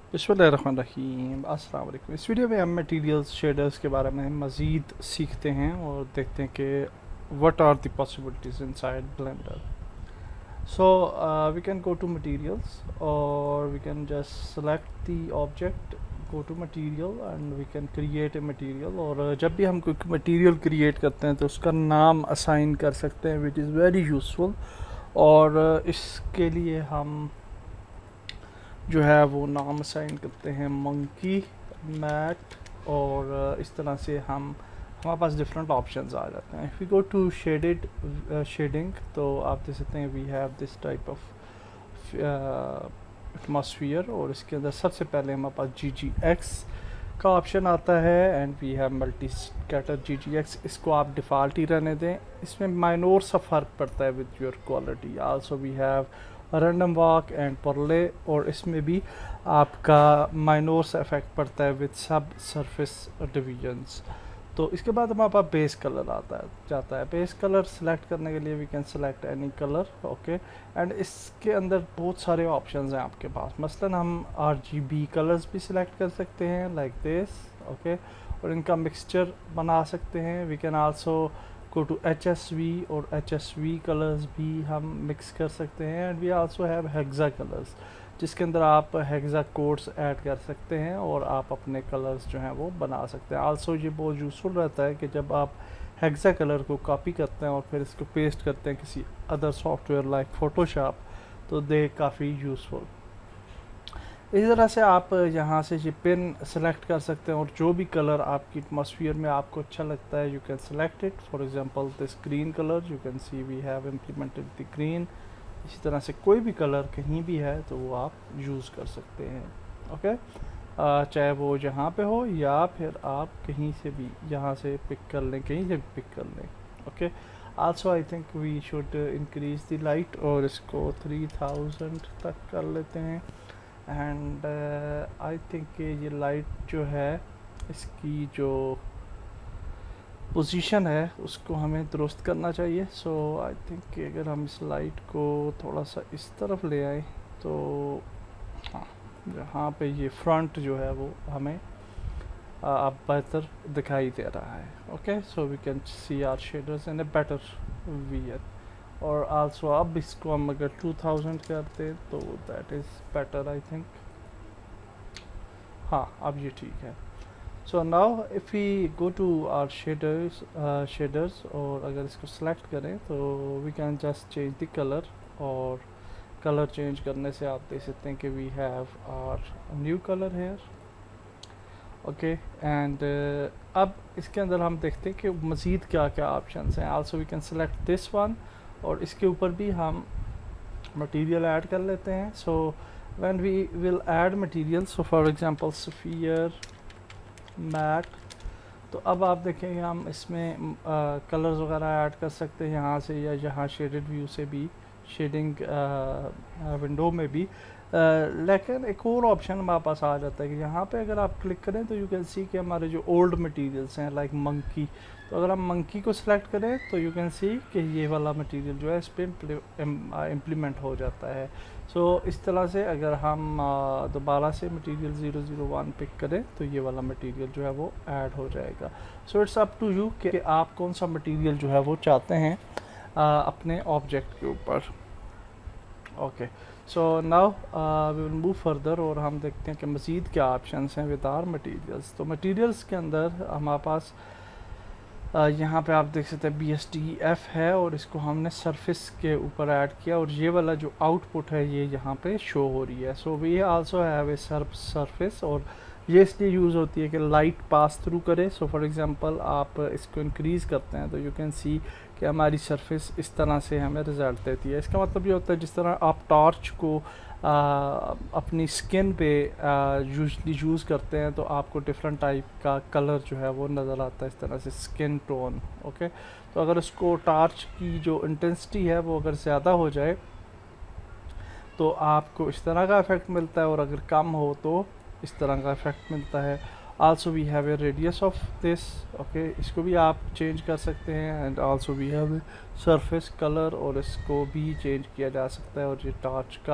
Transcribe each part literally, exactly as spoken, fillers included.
बिस्मिल्लाहिर्रहमानिर्रहीम। अस्सलाम वालेकुम। इस वीडियो में हम मटेरियल्स शेडर्स के बारे में मज़ीद सीखते हैं और देखते हैं कि what are the possibilities inside Blender. So we can go to materials और we can just select the object, go to material and we can create a material. और जब भी हम कोई मटेरियल क्रिएट करते हैं तो उसका नाम असाइन कर सकते हैं, विच इज़ वेरी यूज़फुल। और इसके लिए हम जो है वो नाम असाइन करते हैं मंकी मैट, और इस तरह से हम हमारे पास डिफरेंट ऑप्शंस आ जाते हैं। If you go to shaded shading तो आप देख सकते हैं we have this type of atmosphere, और इसके अंदर सबसे पहले हमारे पास जी जी एक्स का ऑप्शन आता है and we have multi scatter G G X. इसको आप डिफ़ॉल्ट ही रहने दें, इसमें माइनोर सा फ़र्क पड़ता है with your quality. Also we have random walk and Burley, और इसमें भी आपका माइनोर सा इफेक्ट पड़ता है विद सब सरफेस डिवीजन्स। तो इसके बाद हमारे पास बेस कलर आता है जाता है। बेस कलर सेलेक्ट करने के लिए we can select any colour, okay. And इसके अंदर बहुत सारे ऑप्शंस हैं आपके पास। मसलन हम आर जी बी कलर्स भी सिलेक्ट कर सकते हैं लाइक दिस, ओके, और इनका मिक्सचर बना सकते हैं। We can also go to H S V, और एच एस वी कलर्स भी हम मिक्स कर सकते हैं। And we also have hexa colours, जिसके अंदर आप हेक्सा कोड्स ऐड कर सकते हैं और आप अपने कलर्स जो हैं वो बना सकते हैं। आल्सो ये बहुत यूज़फुल रहता है कि जब आप हेक्सा कलर को कॉपी करते हैं और फिर इसको पेस्ट करते हैं किसी अदर सॉफ्टवेयर लाइक फोटोशॉप, तो दे काफ़ी यूज़फुल। इसी तरह से आप यहाँ से ये पेन सेलेक्ट कर सकते हैं, और जो भी कलर आपकी एटमॉस्फेयर में आपको अच्छा लगता है you can select it. For example this green colour, you can see we have implemented the green. इसी तरह से कोई भी कलर कहीं भी है तो वो आप यूज़ कर सकते हैं, ओके। uh, चाहे वो जहाँ पे हो या फिर आप कहीं से भी यहाँ से पिक कर लें, कहीं से भी पिक कर लें, okay. Also I think we should increase the light, और इसको थ्री थाउजेंड तक कर लेते हैं। एंड आई थिंक ये लाइट जो है इसकी जो पोजीशन है उसको हमें दुरुस्त करना चाहिए। सो आई थिंक कि अगर हम इस लाइट को थोड़ा सा इस तरफ ले आए तो हाँ, जहाँ पे ये फ्रंट जो है वो हमें अब बेहतर दिखाई दे रहा है, okay. So we can see our shaders in a better way. और आल्सो अब इसको हम अगर टू थाउजेंड करते तो that is better I think. हाँ, अब ये ठीक है। So now if we go to our shaders shaders और अगर इसको सेलेक्ट करें तो we can just change the colour, और कलर चेंज करने से आप देख सकते हैं कि we have our new colour here, okay. And अब इसके अंदर हम देखते हैं कि मज़ीद क्या क्या ऑप्शंस हैं। Also we can select this one, और इसके ऊपर भी हम मटेरियल ऐड कर लेते हैं। So when we will add material, so for example sphere matte, तो अब आप देखेंगे हम इसमें कलर्स वगैरह ऐड कर सकते हैं यहाँ से, या यहाँ शेडेड व्यू से भी, शेडिंग विंडो में भी। Uh, लेकिन एक और ऑप्शन हमारे पास आ जाता है कि यहाँ पे अगर आप क्लिक करें तो यू कैन सी कि हमारे जो ओल्ड मटेरियल्स हैं लाइक मंकी, तो अगर हम मंकी को सिलेक्ट करें तो यू कैन सी कि ये वाला मटेरियल जो है इस पर इम्प्लीमेंट हो जाता है। सो so, इस तरह से अगर हम दोबारा से material zero zero one pick करें तो ये वाला मटेरियल जो है वो ऐड हो जाएगा। So it's up to you कि आप कौन सा मटेरियल जो है वो चाहते हैं uh, अपने ऑब्जेक्ट के ऊपर, okay. So now we will move further, और हम देखते हैं कि मज़ीद क्या ऑप्शंस हैं विद आर मटीरियल्स। तो मटीरियल्स के अंदर हमारे पास uh, यहाँ पे आप देख सकते हैं बी एस डी एफ है, और इसको हमने सरफेस के ऊपर ऐड किया, और ये वाला जो आउटपुट है ये यहाँ पे शो हो रही है। So we also have a surface, और ये इसलिए यूज़ होती है कि लाइट पास थ्रू करे। सो फॉर एग्जांपल आप इसको इंक्रीज़ करते हैं तो यू कैन सी कि हमारी सरफेस इस तरह से हमें रिज़ल्ट देती है। इसका मतलब ये होता है जिस तरह आप टॉर्च को आ, अपनी स्किन पे यूजली यूज़ करते हैं तो आपको डिफरेंट टाइप का कलर जो है वो नज़र आता है, इस तरह से स्किन टोन, ओके। तो अगर उसको टॉर्च की जो इंटेंसिटी है वो अगर ज़्यादा हो जाए तो आपको इस तरह का इफ़ेक्ट मिलता है, और अगर कम हो तो इस तरह का इफ़ेक्ट मिलता है। Also we have a radius of this, okay, इसको भी आप चेंज कर सकते हैं। And also we have a surface colour, और इसको भी चेंज किया जा सकता है, और ये टॉर्च का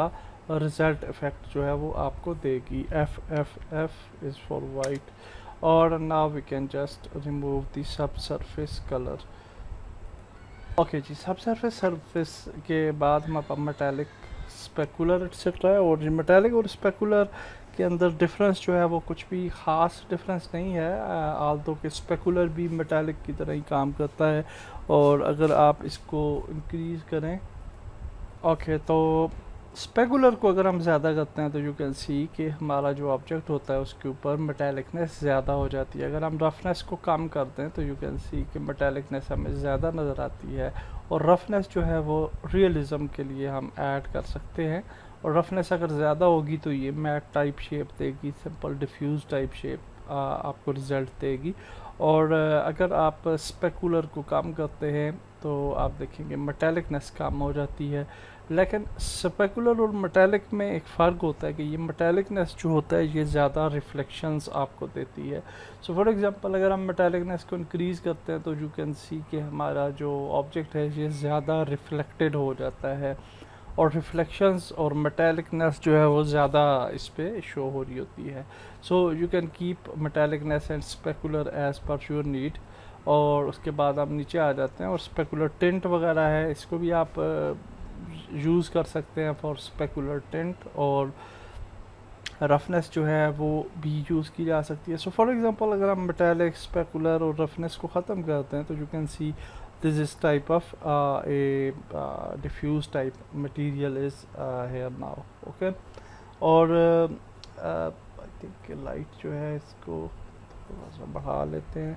रिजल्ट इफेक्ट जो है वो आपको देगी। F F F is for white. और now we can just remove the sub surface colour. Okay जी, सब सरफेस सरफेस के बाद हम अब मेटालिक, स्पेकुलर एक्सेट्रा है। और मेटालिक और स्पेकुलर के अंदर डिफरेंस जो है वो कुछ भी ख़ास डिफरेंस नहीं है, आल्दो कि स्पेकुलर भी मेटालिक की तरह ही काम करता है। और अगर आप इसको इंक्रीज़ करें, ओके, तो स्पेकुलर को अगर हम ज़्यादा करते हैं तो यू कैन सी कि हमारा जो ऑब्जेक्ट होता है उसके ऊपर मेटालिकनेस ज़्यादा हो जाती है। अगर हम रफनेस को कम करते हैं तो यू कैन सी कि मेटालिकनेस हमें ज़्यादा नज़र आती है। और रफनेस जो है वो रियलिज़म के लिए हम ऐड कर सकते हैं। और रफनेस अगर ज़्यादा होगी तो ये मैट टाइप शेप देगी, सिंपल डिफ्यूज़ टाइप शेप आपको रिज़ल्ट देगी। और अगर आप स्पेकुलर को कम करते हैं तो आप देखेंगे मेटालिकनेस कम हो जाती है। लेकिन स्पेकुलर और मेटालिक में एक फ़र्क होता है कि ये मेटालिकनेस जो होता है ये ज़्यादा रिफ्लेक्शंस आपको देती है। सो फॉर एग्जांपल अगर हम मेटालिकनेस को इंक्रीज़ करते हैं तो यू कैन सी कि हमारा जो ऑब्जेक्ट है ये ज़्यादा रिफ्लेक्टेड हो जाता है। और रिफ्लेक्शंस और मेटालिकनेस जो है वो ज़्यादा इस पर शो हो रही होती है। So you can keep metallicness and specular as per your need. और उसके बाद आप नीचे आ जाते हैं और स्पेकुलर टिंट वगैरह है, इसको भी आप यूज़ कर सकते हैं फॉर स्पेकुलर टिंट। और रफनेस जो है वो भी यूज़ की जा सकती है। सो फॉर एग्जांपल अगर हम मेटालिक, स्पेकुलर और रफनेस को ख़त्म करते हैं तो you can see this is type of uh, a uh, diffuse type material is uh, here now, okay। और आई थिंक लाइट जो है इसको थोड़ा सा बढ़ा लेते हैं।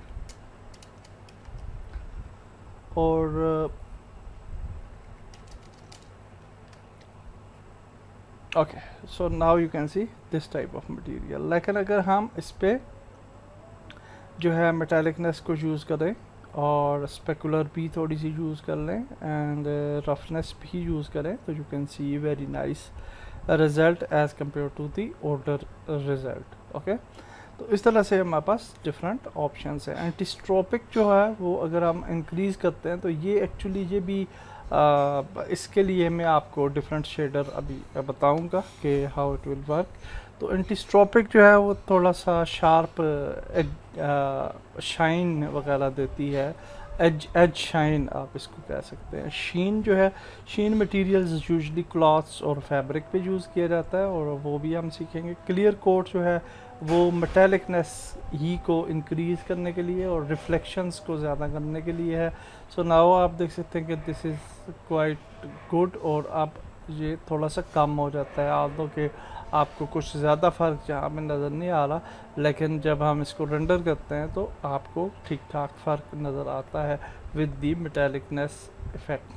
और okay, so now you can see this type of material. लेकिन अगर हम इस पे जो है मेटालिकनेस को यूज़ करें और स्पेकुलर भी थोड़ी सी यूज़ कर लें एंड रफनेस भी यूज़ करें तो you can see very nice result as compare to the older result, okay. तो इस तरह से हमारे पास डिफरेंट ऑप्शंस हैं। एंटीस्ट्रोपिक जो है वो अगर हम इंक्रीज़ करते हैं तो ये एक्चुअली ये भी आ, इसके लिए मैं आपको डिफरेंट शेडर अभी बताऊंगा कि हाउ इट विल वर्क। तो एंटीस्ट्रोपिक जो है वो थोड़ा सा शार्प शाइन वगैरह देती है, एज एज शाइन आप इसको कह सकते हैं। शीन जो है, शीन मटेरियल्स यूजुअली क्लॉथ्स और फैब्रिक पे यूज़ किया जाता है और वो भी हम सीखेंगे। क्लियर कोट जो है वो मेटालिकनेस ही को इंक्रीज़ करने के लिए और रिफ्लेक्शंस को ज़्यादा करने के लिए है। सो so नाउ आप देख सकते हैं कि दिस इज़ क्वाइट गुड। और अब ये थोड़ा सा कम हो जाता है, आल्दो कि आपको कुछ ज़्यादा फ़र्क जहाँ में नज़र नहीं आ रहा, लेकिन जब हम इसको रेंडर करते हैं तो आपको ठीक ठाक फ़र्क नज़र आता है विद दी मेटालिकनेस इफ़ेक्ट।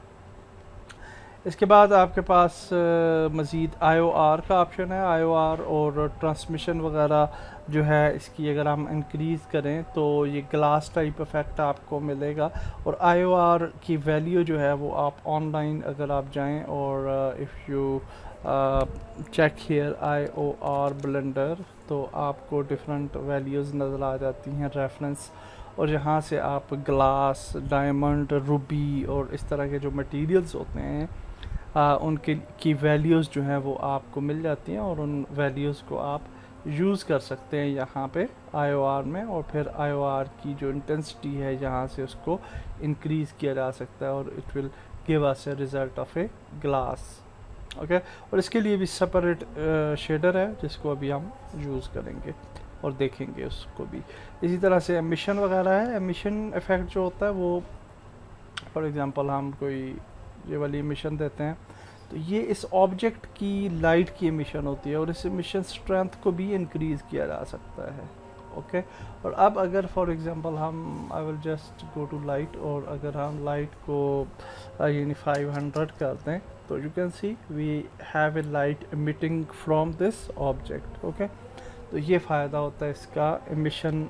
इसके बाद आपके पास मज़ीद आई ओ आर का ऑप्शन है। आई ओ आर और ट्रांसमिशन वगैरह जो है इसकी अगर हम इंक्रीज़ करें तो ये ग्लास टाइप इफ़ेक्ट आपको मिलेगा। और आई ओ आर की वैल्यू जो है वो आप ऑनलाइन अगर आप जाएं और if you check here I O R Blender तो आपको डिफरेंट वैल्यूज़ नज़र आ जाती हैं, रेफरेंस। और यहाँ से आप ग्लास, डायमंड, रूबी और इस तरह के जो मटेरियल्स होते हैं आ, उनके की वैल्यूज़ जो हैं वो आपको मिल जाती हैं और उन वैल्यूज़ को आप यूज़ कर सकते हैं यहाँ पे आई ओ आर में। और फिर आई ओ आर की जो इंटेंसिटी है यहाँ से उसको इंक्रीज़ किया जा सकता है और it will give us a result of a glass, okay. और इसके लिए भी सेपरेट शेडर है जिसको अभी हम यूज़ करेंगे और देखेंगे उसको भी। इसी तरह से एमिशन वगैरह है। एमिशन इफ़ेक्ट जो होता है वो फॉर एग्ज़ाम्पल हम कोई ये वाली एमिशन देते हैं तो ये इस ऑब्जेक्ट की लाइट की एमिशन होती है और इस एमिशन स्ट्रेंथ को भी इंक्रीज़ किया जा सकता है, ओके। और अब अगर फॉर एग्ज़ाम्पल हम I will just go to light और अगर हम लाइट को यानी फाइव हंड्रेड कर दें तो you can see we have a light emitting from this object, okay. तो ये फ़ायदा होता है इसका एमिशन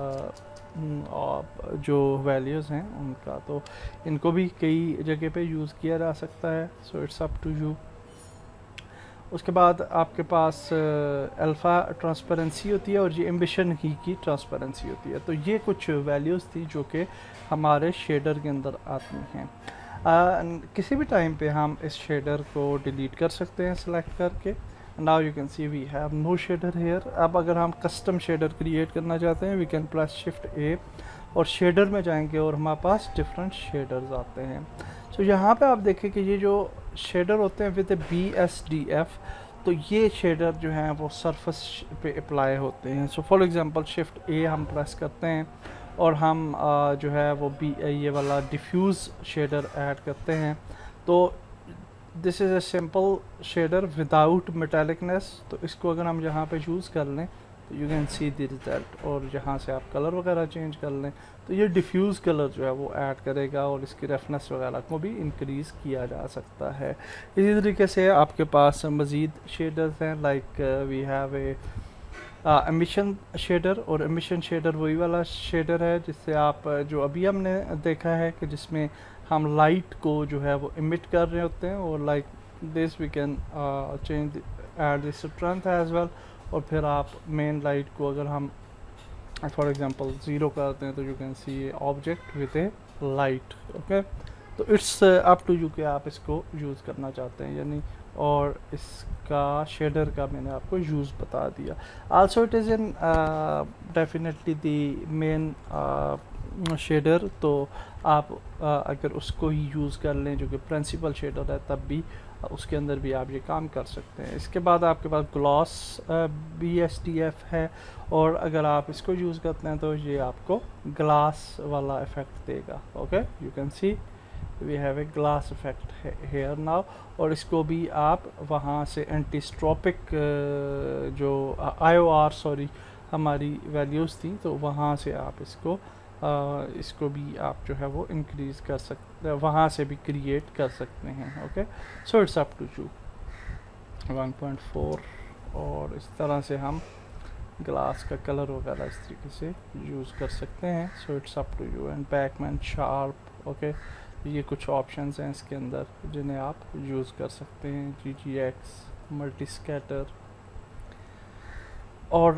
जो वैल्यूज़ हैं उनका। तो इनको भी कई जगह पे यूज़ किया जा सकता है। So it's up to you. उसके बाद आपके पास अल्फ़ा ट्रांसपेरेंसी होती है और ये एम्बिशन ही की ट्रांसपेरेंसी होती है। तो ये कुछ वैल्यूज़ थी जो कि हमारे शेडर के अंदर आती हैं। किसी भी टाइम पे हम इस शेडर को डिलीट कर सकते हैं सिलेक्ट करके। Now you can see we have no shader here. अब अगर हम कस्टम शेडर क्रिएट करना चाहते हैं we can press shift A और शेडर में जाएंगे और हमारे पास डिफरेंट शेडर्स आते हैं। सो so, यहाँ पे आप देखें कि ये जो शेडर होते हैं with B S D F, तो ये शेडर जो हैं वो सरफेस पे अप्लाई होते हैं। So for example shift A हम प्रेस करते हैं और हम आ, जो है वो बी ये वाला डिफ्यूज़ शेडर ऐड करते हैं। तो this is a simple shader without metallicness. तो इसको अगर हम यहाँ पे यूज़ कर लें तो you can see the result, और यहाँ से आप कलर वगैरह चेंज कर लें तो ये डिफ्यूज़ कलर जो है वो ऐड करेगा और इसकी रफनेस वगैरह को भी इंक्रीज़ किया जा सकता है। इसी तरीके से आपके पास मज़ीद शेडर्स हैं, like we have a emission shader, और एमिशन शेडर वही वाला शेडर है जिससे आप uh, जो अभी हमने देखा है कि जिसमें हम लाइट को जो है वो इमिट कर रहे होते हैं, और like this we can change add this strength as well. और फिर आप मेन लाइट को अगर हम फॉर एग्जांपल ज़ीरो करते हैं तो you can see object with a light. Okay, तो इट्स अप टू यू कि आप इसको यूज़ करना चाहते हैं यानी, और इसका शेडर का मैंने आपको यूज़ बता दिया। Also it is in definitely the main shader, तो आप uh, अगर उसको ही यूज़ कर लें जो कि प्रिंसिपल शेडर है तब भी uh, उसके अंदर भी आप ये काम कर सकते हैं। इसके बाद आपके पास gloss B S D F है, और अगर आप इसको यूज़ करते हैं तो ये आपको ग्लास वाला इफ़ेक्ट देगा। Okay, you can see we have a glass effect here now, और इसको भी आप वहाँ से एंटीस्ट्रोपिक uh, जो आई ओ आर सॉरी हमारी वैल्यूज़ थी तो वहाँ से आप इसको Uh, इसको भी आप जो है वो इंक्रीज़ कर सकते हैं, वहाँ से भी क्रिएट कर सकते हैं। Okay, so it's up to you one point four, और इस तरह से हम ग्लास का कलर वगैरह इस तरीके से यूज़ कर सकते हैं। So it's up to you. And Beckmann sharp, okay, ये कुछ ऑप्शंस हैं इसके अंदर जिन्हें आप यूज़ कर सकते हैं, G G X, multi scatter, और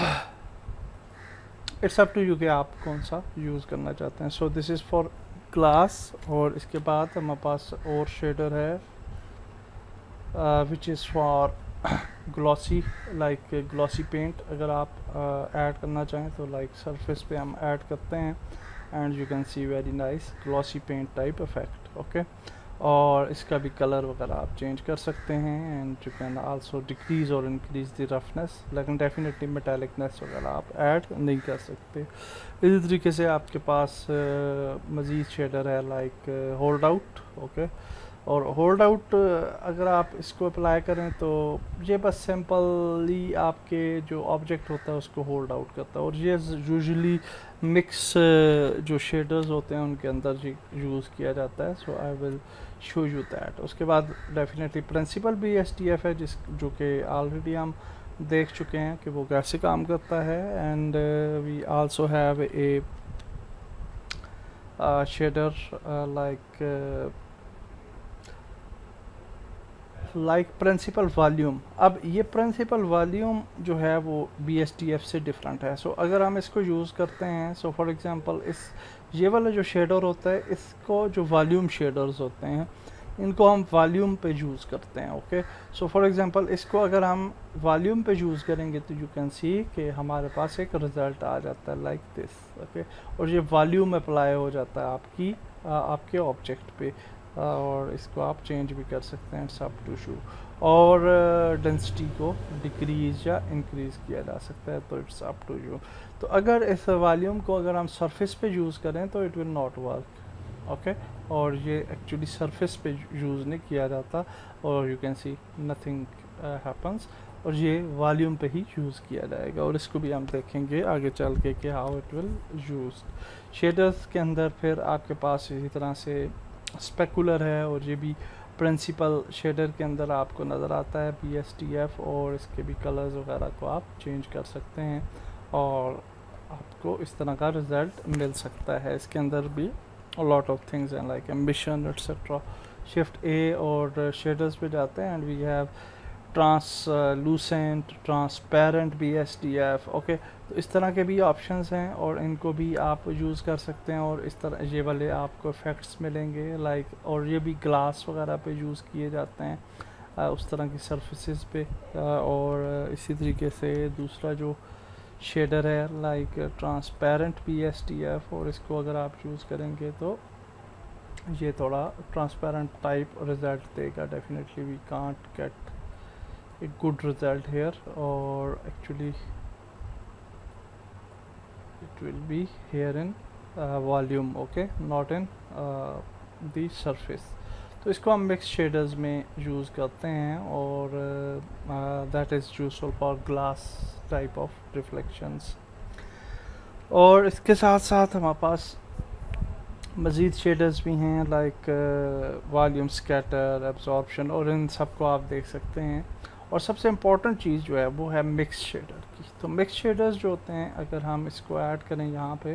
इट्स अप टू यू कि आप कौन सा यूज़ करना चाहते हैं। So this is for glass, और इसके बाद हमारे पास और शेडर है which is for glossy, like glossy paint अगर आप ऐड uh, करना चाहें तो लाइक सरफेस पे हम ऐड करते हैं and you can see very nice glossy paint type effect. Okay, और इसका भी कलर वगैरह आप चेंज कर सकते हैं and you can also decrease और इंक्रीज़ द रफनेस, लेकिन डेफिनेटली मेटालिकनेस वगैरह आप ऐड नहीं कर सकते। इसी तरीके से आपके पास मज़ीद शेडर है लाइक होल्ड आउट। ओके, और होल्ड आउट अगर आप इसको अप्लाई करें तो ये बस सिंपली आपके जो ऑब्जेक्ट होता है उसको होल्ड आउट करता है, और ये यूजुअली मिक्स जो शेडर्स होते हैं उनके अंदर यूज़ किया जाता है। So I will show you that. उसके बाद डेफिनेटली प्रिंसिपल भी एस टी एफ है जिस जो कि ऑलरेडी हम देख चुके हैं कि वो कैसे काम करता है। And we also have a shader like like principal volume. अब ये प्रिंसिपल वॉल्यूम जो है वो बी एस टी एफ से डिफरेंट है। सो so, अगर हम इसको यूज़ करते हैं, सो फॉर एग्जांपल इस ये वाला जो शेडर होता है इसको जो वॉल्यूम शेडर्स होते हैं इनको हम वॉल्यूम पे यूज़ करते हैं। ओके, सो फॉर एग्जांपल इसको अगर हम वॉल्यूम पे यूज़ करेंगे तो यू कैन सी कि हमारे पास एक रिज़ल्ट आ जाता है लाइक दिस। ओके, और ये वॉल्यूम अप्लाई हो जाता है आपकी आ, आपके ऑब्जेक्ट पे, और इसको आप चेंज भी कर सकते हैं, इट्स अप टू शू। और डेंसिटी को डिक्रीज़ या इंक्रीज़ किया जा सकता है, तो इट्स अप टू यू। तो अगर इस वॉल्यूम को अगर हम सरफेस पे यूज़ करें तो it will not work. Okay, और ये एक्चुअली सरफेस पे यूज़ नहीं किया जाता, और you can see nothing happens, और ये वॉल्यूम पे ही यूज़ किया जाएगा। और इसको भी हम देखेंगे आगे चल के कि how it will use. Shaders के अंदर फिर आपके पास इसी तरह से स्पेकुलर है, और ये भी प्रिंसिपल शेडर के अंदर आपको नज़र आता है बी एस टी एफ, और इसके भी कलर्स वगैरह को आप चेंज कर सकते हैं और आपको इस तरह का रिज़ल्ट मिल सकता है। इसके अंदर भी लॉट ऑफ थिंग्स हैं like emission etcetera. Shift A और शेडर्स पे जाते हैं and we have translucent, transparent, B S D F. Okay, तो इस तरह के भी ऑप्शंस हैं और इनको भी आप यूज़ कर सकते हैं। और इस तरह ये वाले आपको इफेक्ट्स मिलेंगे लाइक, और ये भी ग्लास वगैरह पे यूज़ किए जाते हैं, आ, उस तरह की सरफेसेस पे। आ, और इसी तरीके से दूसरा जो शेडर है like transparent B S D F, और इसको अगर आप यूज़ करेंगे तो ये थोड़ा ट्रांसपेरेंट टाइप रिजल्ट देगा। Definitely we can't get a good result here, or actually it will be here in uh, volume, okay, not in uh, the surface। तो इसको हम मिक्स शेडर्स में यूज़ करते हैं, और that is useful for glass type of reflections. और इसके साथ साथ हमारे पास मज़ीद शेडर्स भी हैं लाइक वॉल्यूम, स्कैटर, एब्जॉर्प्शन, और इन सब को आप देख सकते हैं। और सबसे इम्पॉर्टेंट चीज़ जो है वो है मिक्स शेडर की। तो मिक्स शेडर्स जो होते हैं, अगर हम इसको ऐड करें यहाँ पे,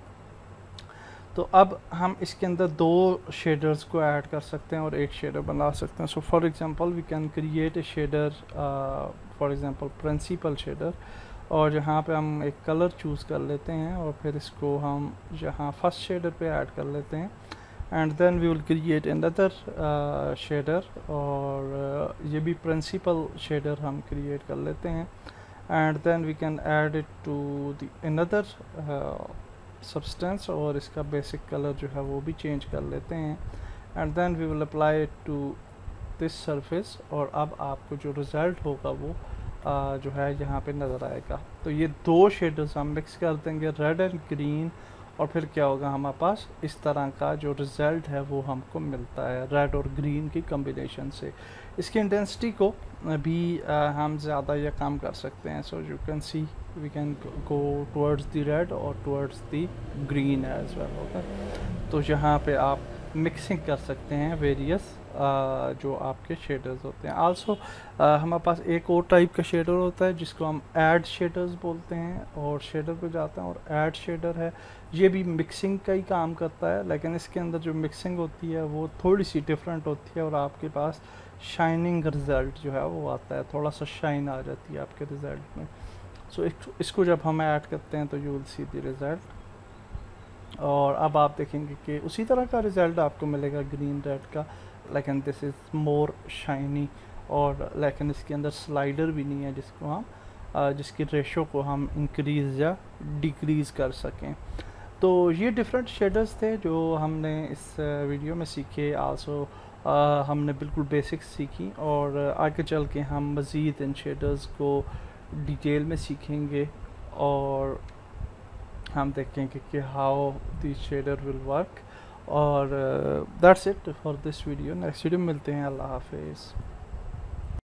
तो अब हम इसके अंदर दो शेडर्स को ऐड कर सकते हैं और एक शेडर बना सकते हैं। So for example we can create a shader, for example principal shader, और यहाँ पे हम एक कलर चूज़ कर लेते हैं और फिर इसको हम यहाँ फर्स्ट शेडर पे ऐड कर लेते हैं, and then we will create another shader, और uh, ये भी प्रिंसिपल शेडर हम क्रिएट कर लेते हैं, and then we can add it to the another substance, और इसका बेसिक कलर जो है वो भी चेंज कर लेते हैं, and then we will apply it to this surface. और अब आपको जो रिज़ल्ट होगा वो uh, जो है यहाँ पे नज़र आएगा। तो ये दो शेडर्स हम मिक्स कर देंगे, रेड एंड ग्रीन, और फिर क्या होगा, हमारे पास इस तरह का जो रिज़ल्ट है वो हमको मिलता है रेड और ग्रीन की कम्बिनेशन से। इसकी इंटेंसिटी को भी आ, हम ज़्यादा या कम कर सकते हैं। So you can see we can go towards the red और towards the green as well. Okay, तो यहाँ पे आप मिक्सिंग कर सकते हैं वेरियस जो आपके शेडर्स होते हैं। आल्सो हमारे पास एक और टाइप का शेडर होता है जिसको हम ऐड शेडर्स बोलते हैं, और शेडर पे जाते हैं और ऐड शेडर है, ये भी मिक्सिंग का ही काम करता है, लेकिन इसके अंदर जो मिक्सिंग होती है वो थोड़ी सी डिफरेंट होती है, और आपके पास शाइनिंग रिज़ल्ट जो है वो आता है, थोड़ा सा शाइन आ जाती है आपके रिज़ल्ट में। सो so, इसको जब हम ऐड करते हैं तो you will see the result, और अब आप देखेंगे कि उसी तरह का रिज़ल्ट आपको मिलेगा ग्रीन रेड का, लेकिन दिस इज़ मोर शाइनी, और लेकिन इसके अंदर स्लाइडर भी नहीं है जिसको हम जिसकी रेशो को हम इंक्रीज़ या डिक्रीज़ कर सकें। तो ये डिफरेंट शेडर्स थे जो हमने इस वीडियो में सीखे। आल्सो हमने बिल्कुल बेसिक्स सीखी, और आगे चल के हम मज़ीद इन शेडर्स को डिटेल में सीखेंगे, और हम देखेंगे कि how this shader will work. और that's it for this video. Next video में मिलते हैं। अल्लाह हाफिज़।